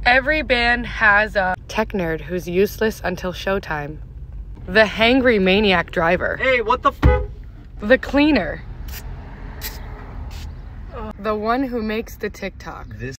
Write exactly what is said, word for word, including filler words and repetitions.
Every band has a tech nerd who's useless until showtime. The hangry maniac driver. Hey, what the f- The cleaner. The one who makes the TikTok. This